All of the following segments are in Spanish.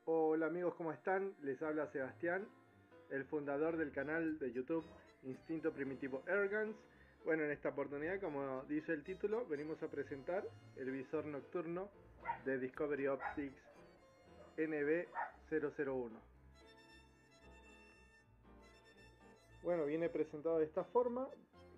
Hola amigos, ¿cómo están? Les habla Sebastián, el fundador del canal de YouTube Instinto Primitivo Airguns. Bueno, en esta oportunidad, como dice el título, venimos a presentar el visor nocturno de Discovery Optics NB001. Bueno, viene presentado de esta forma,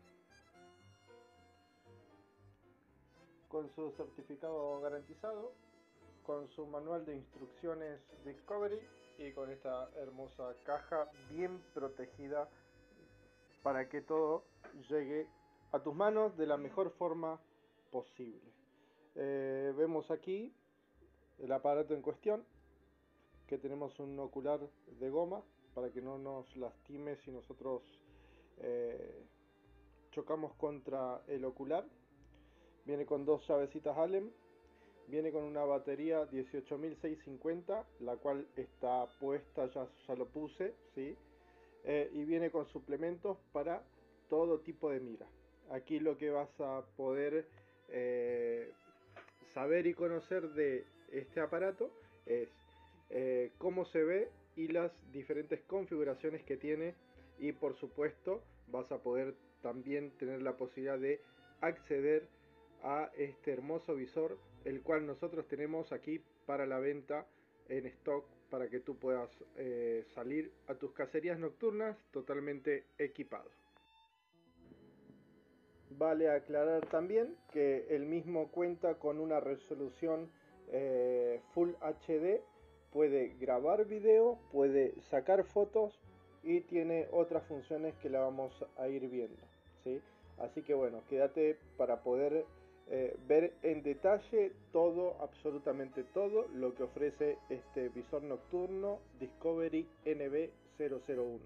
con su certificado garantizado, con su manual de instrucciones Discovery y con esta hermosa caja bien protegida para que todo llegue a tus manos de la mejor forma posible. Vemos aquí el aparato en cuestión, que tenemos un ocular de goma para que no nos lastime si nosotros chocamos contra el ocular. Viene con dos llavecitas Allen. Viene con una batería 18650, la cual está puesta, ya lo puse, ¿sí? Y viene con suplementos para todo tipo de mira. Aquí lo que vas a poder saber y conocer de este aparato es cómo se ve y las diferentes configuraciones que tiene, y por supuesto vas a poder también tener la posibilidad de acceder a este hermoso visor, el cual nosotros tenemos aquí para la venta en stock, para que tú puedas salir a tus cacerías nocturnas totalmente equipado. Vale aclarar también que el mismo cuenta con una resolución Full HD, puede grabar video, puede sacar fotos y tiene otras funciones que la vamos a ir viendo, ¿sí? Así que bueno, quédate para poder ver en detalle todo, absolutamente todo lo que ofrece este visor nocturno Discovery NB001.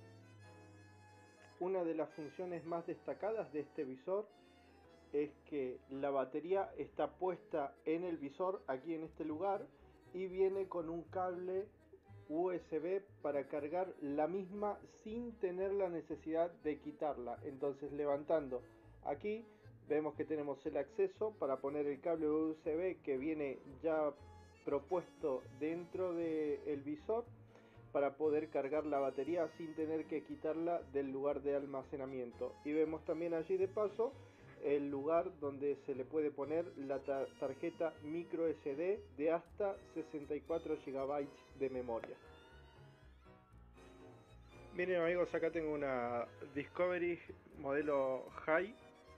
Una de las funciones más destacadas de este visor es que la batería está puesta en el visor, aquí en este lugar, y viene con un cable USB para cargar la misma sin tener la necesidad de quitarla. Entonces, levantando aquí vemos que tenemos el acceso para poner el cable USB que viene ya propuesto dentro del visor, para poder cargar la batería sin tener que quitarla del lugar de almacenamiento. Y vemos también allí de paso el lugar donde se le puede poner la tarjeta micro SD de hasta 64 GB de memoria. Miren amigos, acá tengo una Discovery modelo High,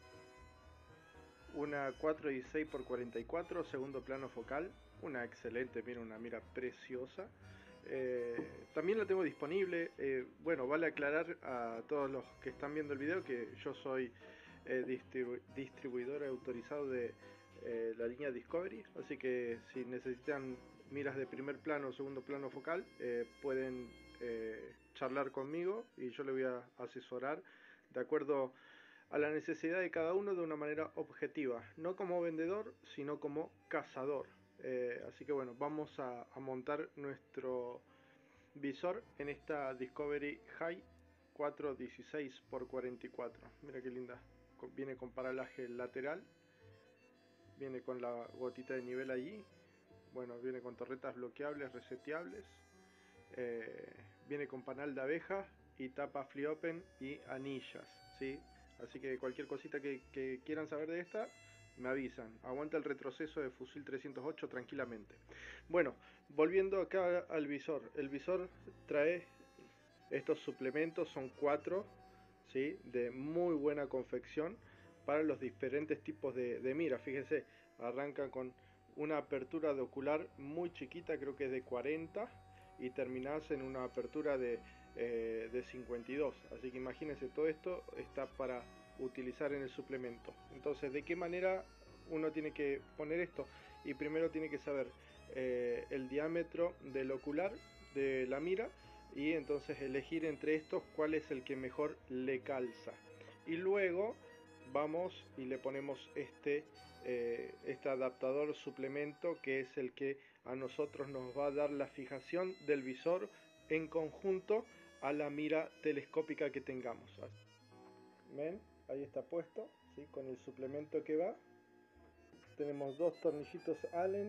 una 416x44, segundo plano focal, una excelente, miren, una mira preciosa. También la tengo disponible. Bueno, vale aclarar a todos los que están viendo el video que yo soy distribuidor autorizado de la línea Discovery, así que si necesitan miras de primer plano o segundo plano focal, pueden charlar conmigo y yo le voy a asesorar de acuerdo a la necesidad de cada uno de una manera objetiva, no como vendedor, sino como cazador. Así que bueno, vamos a montar nuestro visor en esta Discovery High 416x44. Mira qué linda, viene con paralaje lateral, viene con la gotita de nivel allí, bueno, viene con torretas bloqueables, reseteables, viene con panal de abeja y tapa flip open y anillas, ¿sí? Así que cualquier cosita que quieran saber de esta, me avisan. Aguanta el retroceso de fusil 308 tranquilamente. Bueno, volviendo acá al visor. El visor trae estos suplementos, son 4, ¿sí? De muy buena confección para los diferentes tipos de mira. Fíjense, arrancan con una apertura de ocular muy chiquita, creo que es de 40, y terminás en una apertura de 52. Así que imagínense, todo esto está para utilizar en el suplemento. Entonces, ¿de qué manera uno tiene que poner esto? Y primero tiene que saber el diámetro del ocular de la mira, y entonces elegir entre estos cuál es el que mejor le calza. Y luego vamos y le ponemos este adaptador suplemento, que es el que a nosotros nos va a dar la fijación del visor en conjunto a la mira telescópica que tengamos. ¿Ven? Ahí está puesto, ¿sí? Con el suplemento que va. Tenemos dos tornillitos Allen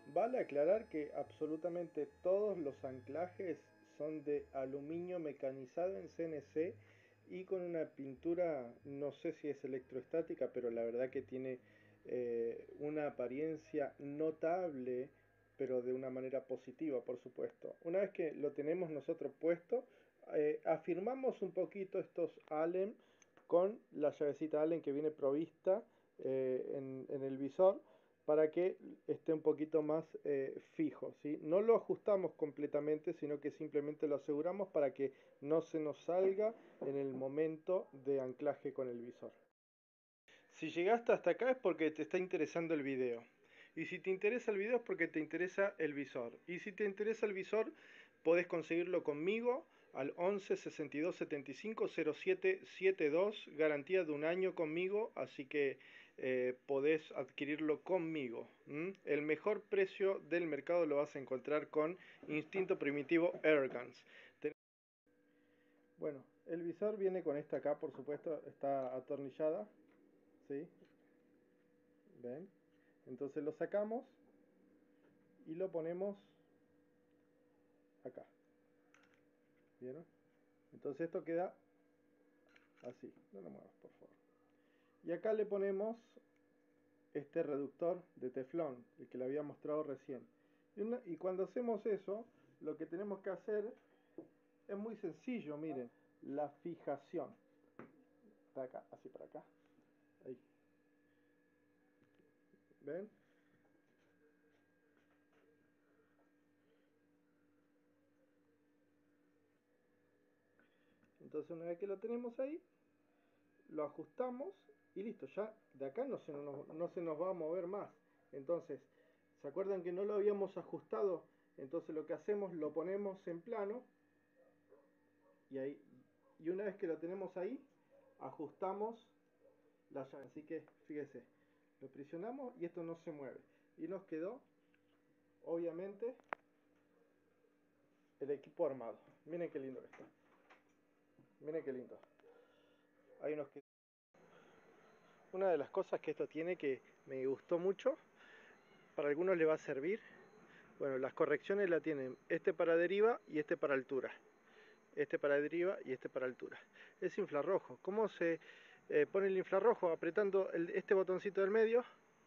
Vale aclarar que absolutamente todos los anclajes son de aluminio mecanizado en CNC y con una pintura, no sé si es electroestática, pero la verdad que tiene una apariencia notable, pero de una manera positiva, por supuesto. Una vez que lo tenemos nosotros puesto, afirmamos un poquito estos Allen con la llavecita Allen que viene provista en el visor para que esté un poquito más fijo, ¿sí? No lo ajustamos completamente, sino que simplemente lo aseguramos para que no se nos salga en el momento de anclaje con el visor. Si llegaste hasta acá es porque te está interesando el video. Y si te interesa el video es porque te interesa el visor. Y si te interesa el visor, podés conseguirlo conmigo al 11 62 75 07 72, garantía de un año conmigo, así que podés adquirirlo conmigo. El mejor precio del mercado lo vas a encontrar con Instinto Primitivo Airguns. Bueno, el visor viene con esta acá, por supuesto, está atornillada, ¿sí? ¿Ven? Entonces lo sacamos y lo ponemos acá. ¿Vieron? Entonces esto queda así. No lo muevas, por favor. Y acá le ponemos este reductor de teflón, el que le había mostrado recién. Y cuando hacemos eso, lo que tenemos que hacer es muy sencillo, miren. La fijación. Está acá, así para acá. Ahí. ¿Ven? Entonces una vez que lo tenemos ahí, lo ajustamos y listo, ya de acá no se nos va a mover más. Entonces, ¿se acuerdan que no lo habíamos ajustado? Entonces lo que hacemos, lo ponemos en plano y ahí, y una vez que lo tenemos ahí, ajustamos la llave. Así que, fíjese, lo presionamos y esto no se mueve. Y nos quedó, obviamente, el equipo armado. Miren qué lindo que está. Miren qué lindo. Ahí nos quedó. Una de las cosas que esto tiene que me gustó mucho, para algunos le va a servir. Bueno, las correcciones la tienen este para deriva y este para altura. Este para deriva y este para altura. Es infrarrojo. ¿Cómo se pone el infrarrojo? Apretando este botoncito del medio.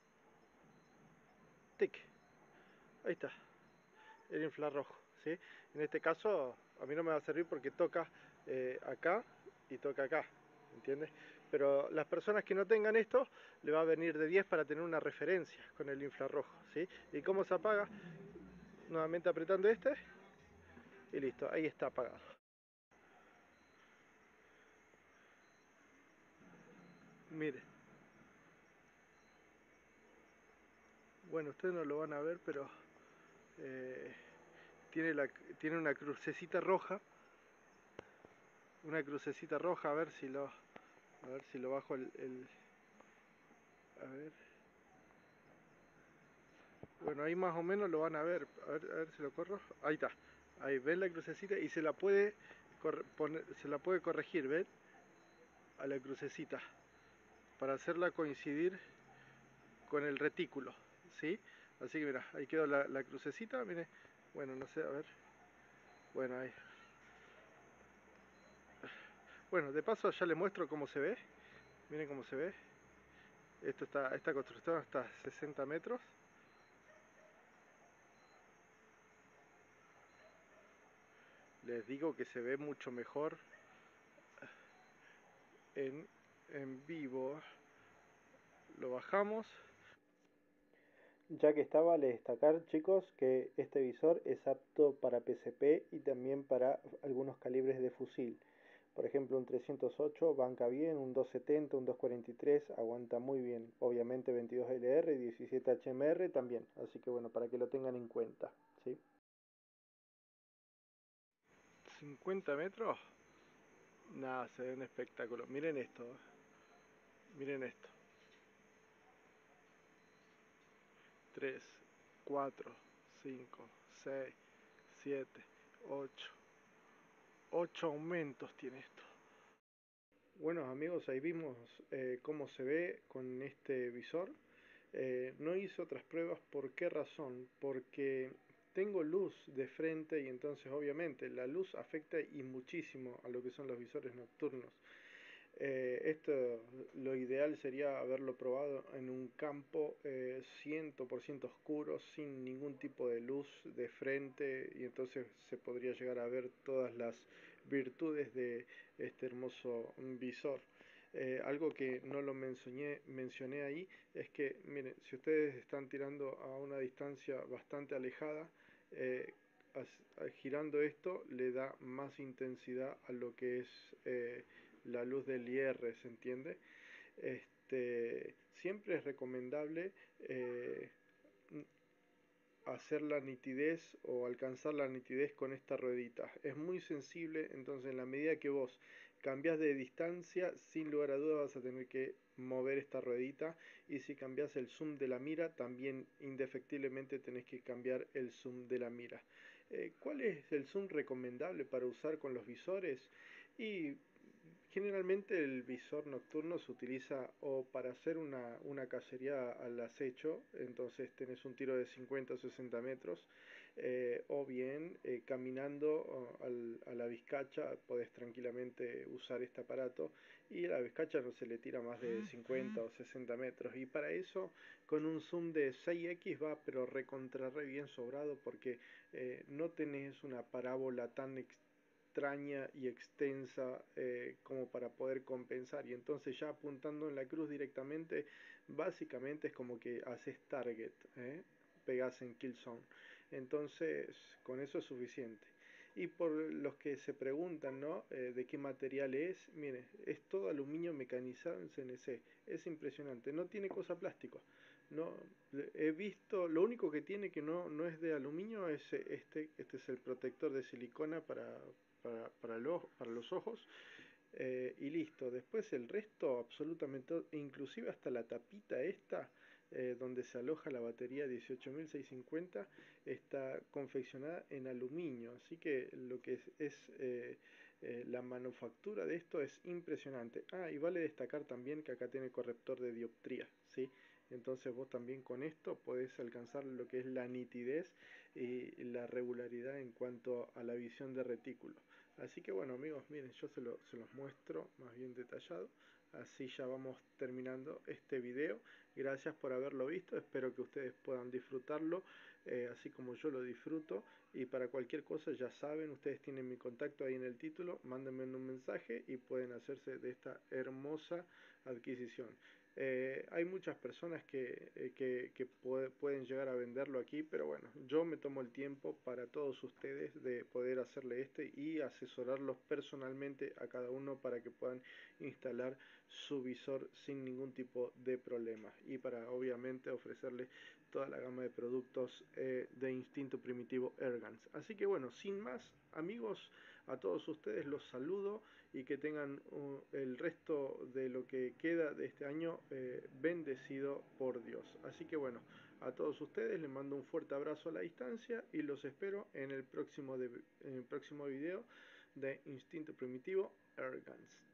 Tic. Ahí está. El infrarrojo. ¿Sí? En este caso a mí no me va a servir porque toca acá y toca acá. ¿Entiendes? Pero las personas que no tengan esto, le va a venir de 10 para tener una referencia con el infrarrojo. ¿Sí? ¿Y cómo se apaga? Nuevamente apretando este y listo, ahí está apagado. Mire, bueno, ustedes no lo van a ver, pero eh, tiene, tiene una crucecita roja, a ver si lo bajo a ver, bueno, ahí más o menos lo van a ver si lo corro, ahí está, ahí ven la crucecita y se la puede se la puede corregir, ven, a la crucecita, para hacerla coincidir con el retículo, ¿sí? Así que mira, ahí quedó la crucecita, mire, bueno, no sé, a ver, bueno, ahí. Bueno, de paso ya les muestro cómo se ve, miren cómo se ve. Esta construcción está a 60 metros. Les digo que se ve mucho mejor en, en vivo. Lo bajamos. Ya que está, vale destacar, chicos, que este visor es apto para PCP y también para algunos calibres de fusil. Por ejemplo, un 308 banca bien, un 270, un 243 aguanta muy bien. Obviamente 22 LR y 17 HMR también. Así que bueno, para que lo tengan en cuenta, ¿sí? 50 metros. Nada, se ve un espectáculo. Miren esto. Miren esto. 3, 4, 5, 6, 7, 8. 8 aumentos tiene esto. Bueno amigos, ahí vimos cómo se ve con este visor. No hice otras pruebas. ¿Por qué razón? Porque tengo luz de frente y entonces obviamente la luz afecta y muchísimo a lo que son los visores nocturnos. Esto lo ideal sería haberlo probado en un campo 100% oscuro, sin ningún tipo de luz de frente, y entonces se podría llegar a ver todas las virtudes de este hermoso visor. Algo que no lo mencioné ahí es que, miren, si ustedes están tirando a una distancia bastante alejada, eh, girando esto le da más intensidad a lo que es la luz del IR, ¿se entiende? Siempre es recomendable hacer la nitidez o alcanzar la nitidez con esta ruedita. Es muy sensible, entonces en la medida que vos cambias de distancia, sin lugar a dudas vas a tener que mover esta ruedita, y si cambias el zoom de la mira, también indefectiblemente tenés que cambiar el zoom de la mira. ¿Cuál es el zoom recomendable para usar con los visores? Y generalmente el visor nocturno se utiliza o para hacer una cacería al acecho, entonces tenés un tiro de 50 o 60 metros, o bien caminando a la vizcacha podés tranquilamente usar este aparato, y a la vizcacha no se le tira más de 50 o 60 metros, y para eso con un zoom de 6x va pero recontra re bien sobrado, porque no tenés una parábola tan extraña y extensa como para poder compensar, y entonces ya apuntando en la cruz directamente básicamente es como que haces target, pegas en kill zone, entonces con eso es suficiente. Y por los que se preguntan, ¿no? De qué material es, mire, es todo aluminio mecanizado en CNC, es impresionante, no tiene cosa plástico. No, he visto, lo único que tiene que no es de aluminio es este es el protector de silicona para los ojos, y listo. Después el resto absolutamente, inclusive hasta la tapita esta, donde se aloja la batería 18650, está confeccionada en aluminio, así que lo que es la manufactura de esto es impresionante. Ah, y vale destacar también que acá tiene corrector de dioptría, ¿sí? Entonces vos también con esto podés alcanzar lo que es la nitidez y la regularidad en cuanto a la visión de retículo. Así que bueno, amigos, miren, yo se los muestro más bien detallado. Así ya vamos terminando este video. Gracias por haberlo visto, espero que ustedes puedan disfrutarlo así como yo lo disfruto. Y para cualquier cosa ya saben, ustedes tienen mi contacto ahí en el título, mándenme un mensaje y pueden hacerse de esta hermosa adquisición. Hay muchas personas que pueden llegar a venderlo aquí, pero bueno, yo me tomo el tiempo para todos ustedes de poder hacerle este y asesorarlos personalmente a cada uno para que puedan instalar su visor sin ningún tipo de problema, y para obviamente ofrecerles toda la gama de productos de Instinto Primitivo Airguns. Así que bueno, sin más, amigos, a todos ustedes los saludo y que tengan el resto de lo que queda de este año bendecido por Dios. Así que bueno, a todos ustedes les mando un fuerte abrazo a la distancia y los espero en el próximo video de Instinto Primitivo Airguns.